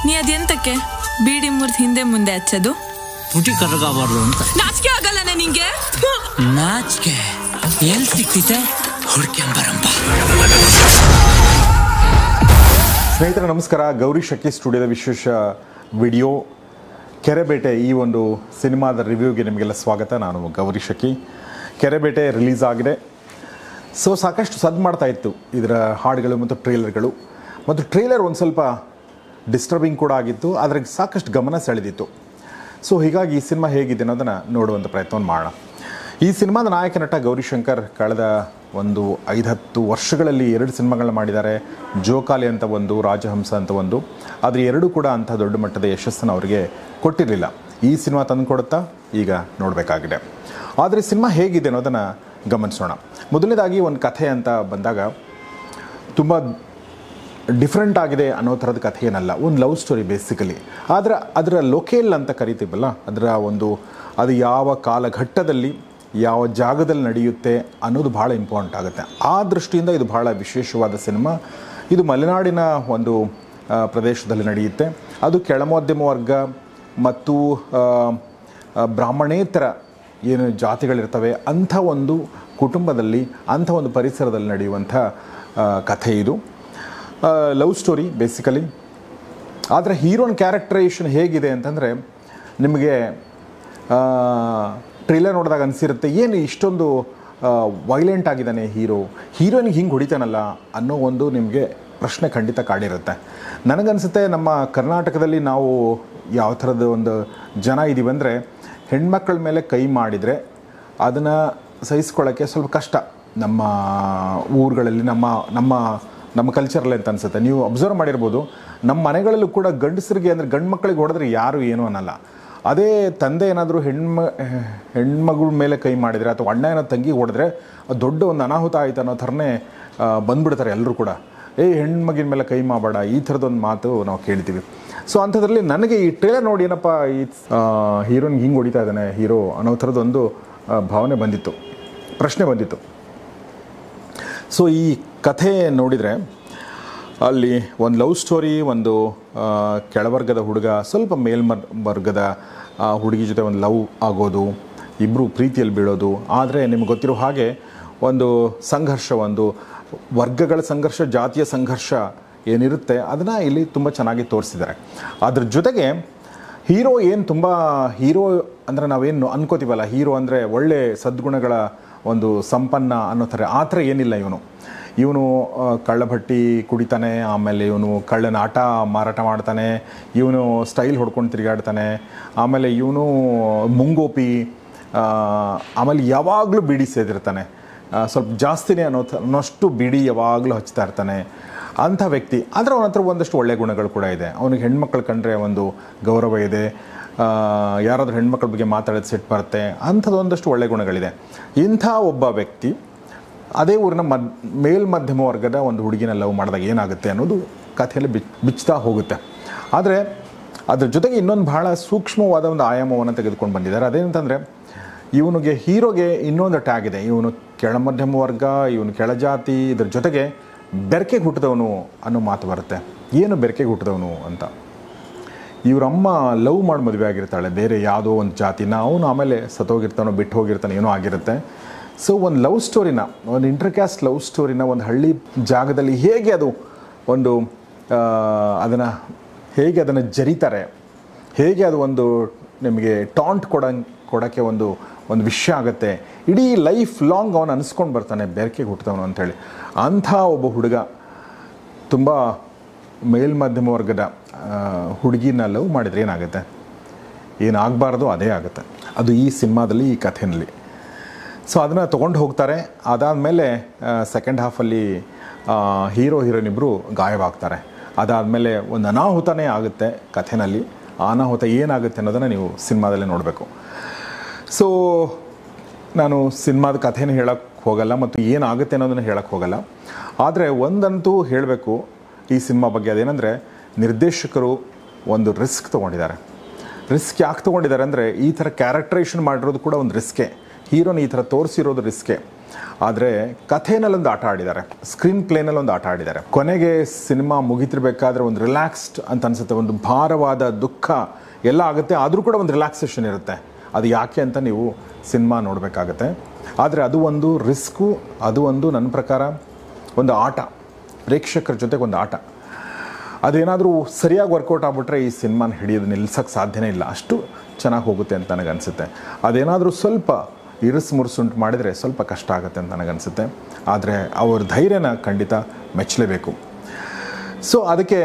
ನೀ ಅದೆಂತಕ್ಕೆ ಬೀಡಿ ಮುರ್ದು ಹಿಂದೆ ಮುಂದೆ ಹಚ್ಚೋದು? ತುಟಿ ಕರಗಬಾರ್ದು ಅಂತ. ನಾಚಿಕೆ ಆಗಲ್ಲ ನಿಂಗೆ? ನಾಚಿಕೆ ಎಲ್ಲಿ ಸಿಕ್ತಿತೆ? ಹುಡ್ಕೆಂಬರಂಬ. ಸ್ನೇಹಿತರೆ ನಮಸ್ಕಾರ. ಗೌರಿ ಶಕ್ಕಿ ಸ್ಟುಡಿಯೋದ ವಿಶೇಷ ವಿಡಿಯೋ ಕೆರೆಬೇಟೆ ಈ ಒಂದು ಸಿನಿಮಾದ ರಿವ್ಯೂಗೆ ನಿಮಗೆಲ್ಲ ಸ್ವಾಗತ. ನಾನು ಗೌರಿ ಶಕ್ಕಿ. ಕೆರೆಬೇಟೆ ರಿಲೀಸ್ ಆಗಿದೆ. ಸಾಕಷ್ಟು ಸದ್ದು ಮಾಡ್ತಾ ಇತ್ತು ಇದರ ಹಾಡುಗಳು ಮತ್ತು ಟ್ರೇಲರ್ಗಳು. ಮತ್ತು ಟ್ರೇಲರ್ ಒಂದು ಸ್ವಲ್ಪ ಡಿಸ್ಟರ್ಬಿಂಗ್ ಕೂಡ ಆಗಿತ್ತು, ಆದರೆ ಸಾಕಷ್ಟು ಗಮನ ಸೆಳೆದಿತ್ತು. ಹೀಗಾಗಿ ಈ ಸಿನಿಮಾ ಹೇಗಿದೆ ಅನ್ನೋದನ್ನು ನೋಡುವಂಥ ಪ್ರಯತ್ನವನ್ನು ಮಾಡೋಣ. ಈ ಸಿನಿಮಾದ ನಾಯಕ ನಟ ಗೌರಿಶಂಕರ್ ಕಳೆದ ಒಂದು 5-10 ವರ್ಷಗಳಲ್ಲಿ 2 ಸಿನಿಮಾಗಳನ್ನ ಮಾಡಿದ್ದಾರೆ. ಜೋಕಾಲಿ ಅಂತ ಒಂದು, ರಾಜಹಂಸ ಅಂತ ಒಂದು. ಆದರೆ ಎರಡೂ ಕೂಡ ಅಂಥ ದೊಡ್ಡ ಮಟ್ಟದ ಯಶಸ್ಸನ್ನು ಅವರಿಗೆ ಕೊಟ್ಟಿರಲಿಲ್ಲ. ಈ ಸಿನಿಮಾ ತಂದು ಕೊಡುತ್ತಾ ಈಗ ನೋಡಬೇಕಾಗಿದೆ. ಆದರೆ ಸಿನಿಮಾ ಹೇಗಿದೆ ಅನ್ನೋದನ್ನು ಗಮನಿಸೋಣ. ಮೊದಲನೇದಾಗಿ ಒಂದು ಕಥೆ ಅಂತ ಬಂದಾಗ ತುಂಬ ಡಿಫ್ರೆಂಟ್ ಆಗಿದೆ ಅನ್ನೋ ಥರದ ಕಥೆ ಏನಲ್ಲ. ಒಂದು ಲವ್ ಸ್ಟೋರಿ ಬೇಸಿಕಲಿ. ಆದರೆ ಅದರ ಲೊಕೇಲ್ ಅಂತ ಕರಿತೀವಲ್ಲ, ಅದು ಯಾವ ಕಾಲಘಟ್ಟದಲ್ಲಿ ಯಾವ ಜಾಗದಲ್ಲಿ ನಡೆಯುತ್ತೆ ಅನ್ನೋದು ಭಾಳ ಇಂಪಾರ್ಟೆಂಟ್ ಆಗುತ್ತೆ. ಆ ದೃಷ್ಟಿಯಿಂದ ಇದು ಭಾಳ ವಿಶೇಷವಾದ ಸಿನಿಮಾ. ಇದು ಮಲೆನಾಡಿನ ಒಂದು ಪ್ರದೇಶದಲ್ಲಿ ನಡೆಯುತ್ತೆ. ಅದು ಕೆಳಮಧ್ಯಮ ವರ್ಗ ಮತ್ತು ಬ್ರಾಹ್ಮಣೇತರ ಏನು ಜಾತಿಗಳಿರ್ತವೆ ಅಂಥ ಒಂದು ಕುಟುಂಬದಲ್ಲಿ, ಅಂಥ ಒಂದು ಪರಿಸರದಲ್ಲಿ ನಡೆಯುವಂಥ ಕಥೆ ಇದು. Love story basically. ಆದರೆ ಹೀರೋನ್ ಕ್ಯಾರೆಕ್ಟರೈಸೇಷನ್ ಹೇಗಿದೆ ಅಂತಂದರೆ, ನಿಮಗೆ ಟ್ರೇಲರ್ ನೋಡಿದಾಗ ಅನಿಸಿರುತ್ತೆ, ಏನು ಇಷ್ಟೊಂದು ವೈಲೆಂಟ್ ಆಗಿದ್ದಾನೆ ಹೀರೋನಿಗೆ ಹಿಂಗೆ ಹೊಡಿತಾನಲ್ಲ ಅನ್ನೋ ಒಂದು ನಿಮಗೆ ಪ್ರಶ್ನೆ ಖಂಡಿತ ಕಾಡಿರುತ್ತೆ. ನನಗನ್ಸುತ್ತೆ ನಮ್ಮ ಕರ್ನಾಟಕದಲ್ಲಿ ನಾವು ಯಾವ ಥರದ ಒಂದು ಜನ ಇದ್ದೀವಿ ಅಂದರೆ, ಹೆಣ್ಮಕ್ಳ ಮೇಲೆ ಕೈ ಮಾಡಿದರೆ ಅದನ್ನು ಸಹಿಸ್ಕೊಳ್ಳೋಕ್ಕೆ ಸ್ವಲ್ಪ ಕಷ್ಟ. ನಮ್ಮ ಊರುಗಳಲ್ಲಿ ನಮ್ಮ ಕಲ್ಚರಲ್ಲಿ ಅಂತ ಅನಿಸುತ್ತೆ. ನೀವು ಅಬ್ಸರ್ವ್ ಮಾಡಿರ್ಬೋದು, ನಮ್ಮ ಮನೆಗಳಲ್ಲೂ ಕೂಡ ಗಂಡಸರಿಗೆ ಅಂದರೆ ಗಂಡು ಮಕ್ಕಳಿಗೆ ಹೊಡೆದ್ರೆ ಯಾರು ಏನೂ ಅನ್ನಲ್ಲ. ಅದೇ ತಂದೆ ಏನಾದರೂ ಹೆಣ್ಮಗಳ ಮೇಲೆ ಕೈ ಮಾಡಿದರೆ ಅಥವಾ ಅಣ್ಣ ಏನೋ ತಂಗಿಗೆ ಹೊಡೆದ್ರೆ ಅದು ದೊಡ್ಡ ಒಂದು ಅನಾಹುತ ಆಯಿತು ಅನ್ನೋ ಥರನೇ ಬಂದುಬಿಡ್ತಾರೆ ಎಲ್ಲರೂ ಕೂಡ. ಹೆಣ್ಮಗಿನ ಮೇಲೆ ಕೈ ಮಾಡಬೇಡ, ಈ ಥರದೊಂದು ಮಾತು ನಾವು ಕೇಳ್ತೀವಿ. ಅಂಥದ್ರಲ್ಲಿ ನನಗೆ ಈ ಟ್ರೇಲರ್ ನೋಡಿ ಏನಪ್ಪ ಈ ಹೀರೋನಿಗೆ ಹಿಂಗೆ ಹೊಡಿತಾ ಇದ್ದಾನೆ ಅನ್ನೋ ಥರದೊಂದು ಭಾವನೆ ಬಂದಿತ್ತು, ಪ್ರಶ್ನೆ ಬಂದಿತ್ತು. ಈ ಕಥೆ ನೋಡಿದರೆ ಅಲ್ಲಿ ಒಂದು ಲವ್ ಸ್ಟೋರಿ, ಒಂದು ಕೆಳವರ್ಗದ ಹುಡುಗ ಸ್ವಲ್ಪ ಮೇಲ್ವರ್ಗದ ಹುಡುಗಿ ಜೊತೆ ಒಂದು ಲವ್ ಆಗೋದು, ಇಬ್ಬರು ಪ್ರೀತಿಯಲ್ಲಿ ಬೀಳೋದು. ಆದರೆ ನಿಮ್ಗೆ ಗೊತ್ತಿರೋ ಹಾಗೆ ಒಂದು ಸಂಘರ್ಷ, ಒಂದು ವರ್ಗಗಳ ಸಂಘರ್ಷ, ಜಾತಿಯ ಸಂಘರ್ಷ ಏನಿರುತ್ತೆ ಅದನ್ನು ಇಲ್ಲಿ ತುಂಬ ಚೆನ್ನಾಗಿ ತೋರಿಸಿದ್ದಾರೆ. ಅದ್ರ ಜೊತೆಗೆ ಹೀರೋ ಅಂದರೆ ನಾವೇನು ಅನ್ಕೋತೀವಲ್ಲ, ಹೀರೋ ಅಂದರೆ ಒಳ್ಳೆ ಸದ್ಗುಣಗಳ ಒಂದು ಸಂಪನ್ನ ಅನ್ನೋ ಥರ, ಆ ಥರ ಏನಿಲ್ಲ. ಇವನು ಕಳ್ಳಭಟ್ಟಿ ಕುಡಿತಾನೆ, ಆಮೇಲೆ ಇವನು ಕಳ್ಳನ ಆಟ ಮಾರಾಟ ಮಾಡ್ತಾನೆ, ಇವನು ಸ್ಟೈಲ್ ಹೊಡ್ಕೊಂಡು ತಿರುಗಾಡ್ತಾನೆ, ಆಮೇಲೆ ಇವನು ಮುಂಗೋಪಿ, ಆಮೇಲೆ ಯಾವಾಗಲೂ ಬೀಡಿ ಸೇದಿರ್ತಾನೆ, ಸ್ವಲ್ಪ ಜಾಸ್ತಿನೇ ಅನ್ನೋಷ್ಟು ಬೀಡಿ ಯಾವಾಗಲೂ ಹಚ್ತಾ ಇರ್ತಾನೆ ಅಂಥ ವ್ಯಕ್ತಿ. ಆದರೆ ಅವನ ಹತ್ರ ಒಂದಷ್ಟು ಒಳ್ಳೆಯ ಗುಣಗಳು ಕೂಡ ಇದೆ. ಅವನಿಗೆ ಹೆಣ್ಮಕ್ಳು ಕಂಡ್ರೆ ಒಂದು ಗೌರವ ಇದೆ, ಯಾರಾದರೂ ಹೆಣ್ಮಕ್ಳ ಬಗ್ಗೆ ಮಾತಾಡೋದು ಸಿಟ್ಟು ಬರುತ್ತೆ, ಅಂಥದ್ದು ಒಂದಷ್ಟು ಒಳ್ಳೆಯ ಗುಣಗಳಿದೆ. ಇಂಥ ಒಬ್ಬ ವ್ಯಕ್ತಿ ಅದೇ ಊರಿನ ಮೇಲ್ಮಧ್ಯಮ ವರ್ಗದ ಒಂದು ಹುಡುಗಿನ ಲವ್ ಮಾಡಿದಾಗ ಏನಾಗುತ್ತೆ ಅನ್ನೋದು ಕಥೆಯಲ್ಲಿ ಬಿಚ್ತಾ ಹೋಗುತ್ತೆ. ಆದರೆ ಅದ್ರ ಜೊತೆಗೆ ಇನ್ನೊಂದು ಭಾಳ ಸೂಕ್ಷ್ಮವಾದ ಒಂದು ಆಯಾಮವನ್ನು ತೆಗೆದುಕೊಂಡು ಬಂದಿದ್ದಾರೆ. ಅದೇನಂತಂದರೆ, ಹೀರೋಗೆ ಇನ್ನೊಂದು ಟ್ಯಾಗ್ ಇದೆ. ಇವನು ಕೆಳಮಧ್ಯಮ ವರ್ಗ, ಇವನು ಕೆಳಜಾತಿ, ಇದ್ರ ಜೊತೆಗೆ ಬೆರಕೆಗೆ ಹುಟ್ಟಿದವನು ಅನ್ನೋ ಮಾತು ಬರುತ್ತೆ. ಏನು ಬೆರಕೆಗೆ ಹುಟ್ಟಿದವನು ಅಂತ, ಇವರಮ್ಮ ಲವ್ ಮಾಡಿ ಮದುವೆ ಆಗಿರ್ತಾಳೆ ಬೇರೆ ಯಾವುದೋ ಒಂದು ಜಾತಿನ, ಅವನು ಆಮೇಲೆ ಸತ್ತೋಗಿರ್ತಾನೋ ಬಿಟ್ಟು ಹೋಗಿರ್ತಾನೆ, ಏನೋ ಆಗಿರುತ್ತೆ. ಒಂದು ಲವ್ ಸ್ಟೋರಿನ, ಒಂದು ಇಂಟರ್ಕ್ಯಾಸ್ಟ್ ಲವ್ ಸ್ಟೋರಿನ ಒಂದು ಹಳ್ಳಿ ಜಾಗದಲ್ಲಿ ಹೇಗೆ ಅದು ಒಂದು ಅದನ್ನು ಜರಿತಾರೆ, ಹೇಗೆ ಅದು ಒಂದು ನಿಮಗೆ ಟಾಂಟ್ ಕೊಡೋಕ್ಕೆ ಒಂದು ವಿಷಯ ಆಗುತ್ತೆ. ಇಡೀ ಲೈಫ್ ಲಾಂಗ್ ಅವನು ಅನಿಸ್ಕೊಂಡು ಬರ್ತಾನೆ ಬೆರಕೆಗೆ ಹುಟ್ಟಿದವನು ಅಂಥೇಳಿ. ಅಂಥ ಒಬ್ಬ ಹುಡುಗ ತುಂಬ ಮೇಲ್ಮಧ್ಯಮ ವರ್ಗದ ಹುಡುಗಿನ ಲವ್ ಮಾಡಿದರೆ ಏನಾಗುತ್ತೆ, ಏನಾಗಬಾರ್ದು ಅದೇ ಆಗುತ್ತೆ. ಅದು ಈ ಸಿನಿಮಾದಲ್ಲಿ, ಈ ಕಥೆಯಲ್ಲಿ. ಅದನ್ನು ತೊಗೊಂಡು ಹೋಗ್ತಾರೆ. ಅದಾದಮೇಲೆ ಸೆಕೆಂಡ್ ಹಾಫಲ್ಲಿ ಹೀರೋಯಿನ್ ಇಬ್ಬರು ಗಾಯವಾಗ್ತಾರೆ. ಅದಾದಮೇಲೆ ಒಂದು ಅನಾಹುತನೇ ಆಗುತ್ತೆ ಕಥೆನಲ್ಲಿ. ಆ ಅನಾಹುತ ಏನಾಗುತ್ತೆ ಅನ್ನೋದನ್ನು ನೀವು ಸಿನಿಮಾದಲ್ಲೇ ನೋಡಬೇಕು. ನಾನು ಸಿನಿಮಾದ ಕಥೆನ ಹೇಳೋಕ್ಕೆ ಹೋಗಲ್ಲ ಮತ್ತು ಏನಾಗುತ್ತೆ ಅನ್ನೋದನ್ನು ಹೇಳೋಕ್ಕೆ ಹೋಗಲ್ಲ. ಆದರೆ ಒಂದಂತೂ ಹೇಳಬೇಕು ಈ ಸಿನಿಮಾ ಬಗ್ಗೆ, ಅದೇನೆಂದರೆ ನಿರ್ದೇಶಕರು ಒಂದು ರಿಸ್ಕ್ ತೊಗೊಂಡಿದ್ದಾರೆ. ರಿಸ್ಕ್ ಯಾಕೆ ತೊಗೊಂಡಿದ್ದಾರೆ ಅಂದರೆ, ಈ ಥರ ಕ್ಯಾರೆಕ್ಟರೈಸೇಷನ್ ಮಾಡಿರೋದು ಕೂಡ ಒಂದು ರಿಸ್ಕೇ. ಹೀರೋನ ಈ ಥರ ತೋರಿಸಿರೋದು ರಿಸ್ಕೆ. ಆದರೆ ಕಥೆನಲ್ಲೊಂದು ಆಟ ಆಡಿದ್ದಾರೆ, ಸ್ಕ್ರೀನ್ ಪ್ಲೇನಲ್ಲಿ ಒಂದು ಆಟ ಆಡಿದ್ದಾರೆ. ಕೊನೆಗೆ ಸಿನಿಮಾ ಮುಗಿತಿರ್ಬೇಕಾದ್ರೆ ಒಂದು ರಿಲ್ಯಾಕ್ಸ್ಡ್ ಅಂತ ಅನಿಸುತ್ತೆ. ಒಂದು ಭಾರವಾದ ದುಃಖ ಎಲ್ಲ ಆಗುತ್ತೆ, ಆದರೂ ಕೂಡ ಒಂದು ರಿಲ್ಯಾಕ್ಸೇಷನ್ ಇರುತ್ತೆ. ಅದು ಯಾಕೆ ಅಂತ ನೀವು ಸಿನಿಮಾ ನೋಡಬೇಕಾಗತ್ತೆ. ಆದರೆ ಅದು ಒಂದು ರಿಸ್ಕು, ಅದು ಒಂದು ನನ್ನ ಪ್ರಕಾರ ಒಂದು ಆಟ, ಪ್ರೇಕ್ಷಕರ ಜೊತೆಗೆ ಒಂದು ಆಟ. ಅದೇನಾದರೂ ಸರಿಯಾಗಿ ವರ್ಕೌಟ್ ಆಗ್ಬಿಟ್ರೆ ಈ ಸಿನಿಮಾನ ಹಿಡಿಯೋದು ನಿಲ್ಸೋಕ್ಕೆ ಸಾಧ್ಯನೇ ಇಲ್ಲ, ಅಷ್ಟು ಚೆನ್ನಾಗಿ ಹೋಗುತ್ತೆ ಅಂತ ನನಗನ್ಸುತ್ತೆ. ಅದೇನಾದರೂ ಸ್ವಲ್ಪ ಮುರುಸುಂಟು ಮಾಡಿದರೆ ಸ್ವಲ್ಪ ಕಷ್ಟ ಆಗುತ್ತೆ ಅಂತ ನನಗನ್ಸುತ್ತೆ. ಆದರೆ ಅವ್ರ ಧೈರ್ಯನ ಖಂಡಿತ ಮೆಚ್ಚಲೇಬೇಕು. ಸೊ ಅದಕ್ಕೆ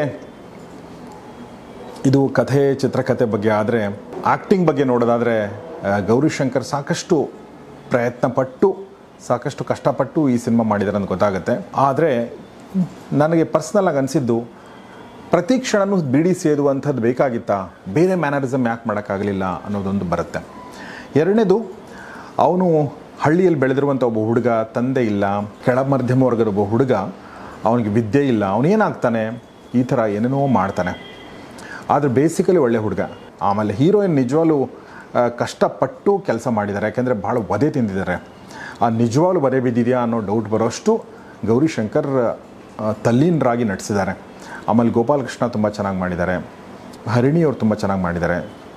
ಇದು ಕಥೆ, ಚಿತ್ರಕಥೆ ಬಗ್ಗೆ. ಆದರೆ ಆ್ಯಕ್ಟಿಂಗ್ ಬಗ್ಗೆ ನೋಡೋದಾದರೆ ಗೌರಿಶಂಕರ್ ಸಾಕಷ್ಟು ಪ್ರಯತ್ನಪಟ್ಟು, ಸಾಕಷ್ಟು ಕಷ್ಟಪಟ್ಟು ಈ ಸಿನಿಮಾ ಮಾಡಿದ್ದಾರೆ ಅಂತ ಗೊತ್ತಾಗುತ್ತೆ. ಆದರೆ ನನಗೆ ಪರ್ಸ್ನಲಾಗಿ ಅನಿಸಿದ್ದು, ಪ್ರತಿ ಕ್ಷಣನೂ ಬಿಡಿ ಸೇದುವಂಥದ್ದು ಬೇಕಾಗಿತ್ತಾ, ಬೇರೆ ಮ್ಯಾನರಿಸಮ್ ಯಾಕೆ ಮಾಡೋಕ್ಕಾಗಲಿಲ್ಲ ಅನ್ನೋದೊಂದು ಬರುತ್ತೆ. ಎರಡನೇದು, ಅವನು ಹಳ್ಳಿಯಲ್ಲಿ ಬೆಳೆದಿರುವಂಥ ಒಬ್ಬ ಹುಡುಗ, ತಂದೆ ಇಲ್ಲ, ಕೆಳ ಮಧ್ಯಮ ವರ್ಗದ ಒಬ್ಬ ಹುಡುಗ, ಅವನಿಗೆ ವಿದ್ಯೆ ಇಲ್ಲ, ಅವನೇನಾಗ್ತಾನೆ, ಈ ಥರ ಏನೇನೋ ಮಾಡ್ತಾನೆ. ಆದರೆ ಬೇಸಿಕಲಿ ಒಳ್ಳೆ ಹುಡುಗ. ಆಮೇಲೆ ಹೀರೋಯಿನ್ ನಿಜವಾಗ್ಲೂ ಕಷ್ಟಪಟ್ಟು ಕೆಲಸ ಮಾಡಿದ್ದಾರೆ, ಯಾಕೆಂದರೆ ಭಾಳ ವಧೆ ತಿಂದಿದ್ದಾರೆ. ಆ ನಿಜವಾಗ್ಲೂ ವಧೆ ಬಿದ್ದಿದೆಯಾ ಅನ್ನೋ ಡೌಟ್ ಬರೋಷ್ಟು ಗೌರಿಶಂಕರ್ ತಲ್ಲೀನರಾಗಿ ನಟಿಸಿದ್ದಾರೆ. ಆಮೇಲೆ ಗೋಪಾಲಕೃಷ್ಣ ತುಂಬ ಚೆನ್ನಾಗಿ ಮಾಡಿದ್ದಾರೆ, ಹರಿಣಿ ಅವರು ತುಂಬ ಚೆನ್ನಾಗಿ ಮಾಡಿದ್ದಾರೆ.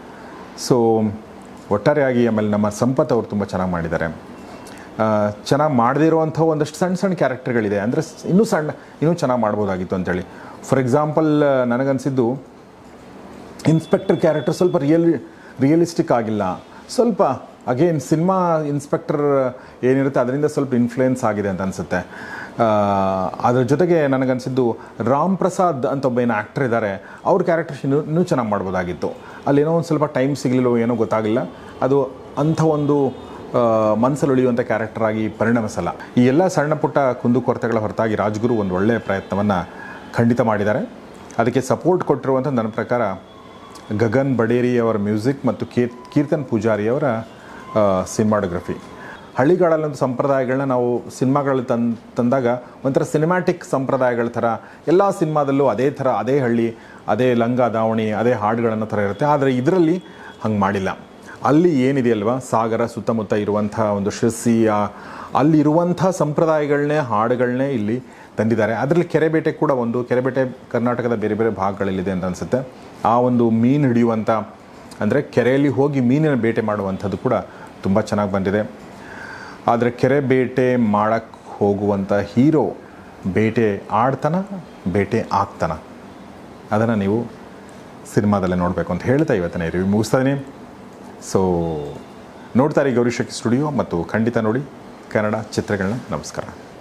ಸೊ ಒಟ್ಟಾರೆಯಾಗಿ ಆಮೇಲೆ ನಮ್ಮ ಸಂಪತ್ ಅವರು ತುಂಬ ಚೆನ್ನಾಗಿ ಮಾಡಿದ್ದಾರೆ. ಚೆನ್ನಾಗಿ ಮಾಡದೇ ಇರುವಂಥ ಒಂದಷ್ಟು ಸಣ್ಣ ಸಣ್ಣ ಕ್ಯಾರೆಕ್ಟರ್ಗಳಿದೆ, ಅಂದರೆ ಇನ್ನೂ ಚೆನ್ನಾಗಿ ಮಾಡ್ಬೋದಾಗಿತ್ತು ಅಂತೇಳಿ. ಫಾರ್ ಎಕ್ಸಾಂಪಲ್, ನನಗನ್ಸಿದ್ದು ಇನ್ಸ್ಪೆಕ್ಟರ್ ಕ್ಯಾರೆಕ್ಟರ್ ಸ್ವಲ್ಪ ರಿಯಲಿಸ್ಟಿಕ್ ಆಗಿಲ್ಲ. ಸ್ವಲ್ಪ ಅಗೇನ್ ಸಿನಿಮಾ ಇನ್ಸ್ಪೆಕ್ಟರ್ ಏನಿರುತ್ತೆ ಅದರಿಂದ ಸ್ವಲ್ಪ ಇನ್ಫ್ಲುಯೆನ್ಸ್ ಆಗಿದೆ ಅಂತ ಅನಿಸುತ್ತೆ. ಅದ್ರ ಜೊತೆಗೆ ನನಗನ್ಸಿದ್ದು ರಾಮ್ ಪ್ರಸಾದ್ ಅಂತ ಒಬ್ಬ ಏನು ಆ್ಯಕ್ಟರ್ ಇದ್ದಾರೆ, ಅವ್ರ ಕ್ಯಾರೆಕ್ಟರ್ಸ್ ಇನ್ನೂ ಚೆನ್ನಾಗಿ ಮಾಡ್ಬೋದಾಗಿತ್ತು. ಅಲ್ಲೇನೋ ಒಂದು ಸ್ವಲ್ಪ ಟೈಮ್ ಸಿಗಲಿಲ್ಲೋ ಏನೋ ಗೊತ್ತಾಗಲಿಲ್ಲ. ಅದು ಅಂಥ ಒಂದು ಮನಸ್ಸಲ್ಲಿ ಉಳಿಯುವಂಥ ಕ್ಯಾರೆಕ್ಟರ್ ಆಗಿ ಪರಿಣಮಿಸಲ್ಲ. ಈ ಎಲ್ಲ ಸಣ್ಣ ಪುಟ್ಟ ಕುಂದುಕೊರತೆಗಳ ಹೊರತಾಗಿ ರಾಜ್ಗುರು ಒಂದು ಒಳ್ಳೆಯ ಪ್ರಯತ್ನವನ್ನು ಖಂಡಿತ ಮಾಡಿದ್ದಾರೆ. ಅದಕ್ಕೆ ಸಪೋರ್ಟ್ ಕೊಟ್ಟಿರುವಂಥ ನನ್ನ ಪ್ರಕಾರ ಗಗನ್ ಬಡೇರಿ ಅವರ ಮ್ಯೂಸಿಕ್ ಮತ್ತು ಕೀರ್ತನ್ ಪೂಜಾರಿ ಅವರ ಸಿನಿಮಾಟೋಗ್ರಫಿ. ಹಳ್ಳಿಗಾಡಲ್ಲೊಂದು ಸಂಪ್ರದಾಯಗಳನ್ನ ನಾವು ಸಿನಿಮಾಗಳಲ್ಲಿ ತಂದಾಗ ಒಂಥರ ಸಿನಿಮ್ಯಾಟಿಕ್ ಸಂಪ್ರದಾಯಗಳ ಥರ ಎಲ್ಲ ಸಿನಿಮಾದಲ್ಲೂ ಅದೇ ಥರ, ಅದೇ ಹಳ್ಳಿ, ಅದೇ ಲಂಗ ದಾವಣಿ, ಅದೇ ಹಾಡುಗಳನ್ನ ಥರ ಇರುತ್ತೆ. ಆದರೆ ಇದರಲ್ಲಿ ಹಂಗೆ ಮಾಡಿಲ್ಲ. ಅಲ್ಲಿ ಏನಿದೆಯಲ್ವ, ಸಾಗರ ಸುತ್ತಮುತ್ತ ಇರುವಂಥ ಒಂದು ಶಿರ್ಸಿ, ಅಲ್ಲಿರುವಂಥ ಸಂಪ್ರದಾಯಗಳನ್ನೇ, ಹಾಡುಗಳನ್ನೇ ಇಲ್ಲಿ ತಂದಿದ್ದಾರೆ. ಅದರಲ್ಲಿ ಕೆರೆಬೇಟೆ ಕೂಡ ಒಂದು, ಕೆರೆಬೇಟೆ ಕರ್ನಾಟಕದ ಬೇರೆ ಬೇರೆ ಭಾಗಗಳಲ್ಲಿದೆ ಅಂತ ಅನಿಸುತ್ತೆ. ಆ ಒಂದು ಮೀನು ಹಿಡಿಯುವಂಥ, ಅಂದರೆ ಕೆರೆಯಲ್ಲಿ ಹೋಗಿ ಮೀನಿನ ಬೇಟೆ ಮಾಡುವಂಥದ್ದು ಕೂಡ ತುಂಬ ಚೆನ್ನಾಗಿ ಬಂದಿದೆ. ಆದರೆ ಕೆರೆ ಬೇಟೆ ಮಾಡೋಕ್ಕೆ ಹೋಗುವಂಥ ಹೀರೋ ಬೇಟೆ ಆಡ್ತಾನ, ಬೇಟೆ ಆಗ್ತಾನ, ಅದನ್ನು ನೀವು ಸಿನಿಮಾದಲ್ಲೇ ನೋಡಬೇಕು ಅಂತ ಹೇಳ್ತಾ ಇವತ್ತಿನ ರಿವ್ಯೂ ಮುಗಿಸ್ತಾ ಇದ್ದೀನಿ. ಸೊ ನೋಡ್ತಾರೆ ಗೌರಿಶಂಕರ್ ಸ್ಟುಡಿಯೋ, ಮತ್ತು ಖಂಡಿತ ನೋಡಿ ಕನ್ನಡ ಚಿತ್ರಗಳನ್ನ. ನಮಸ್ಕಾರ.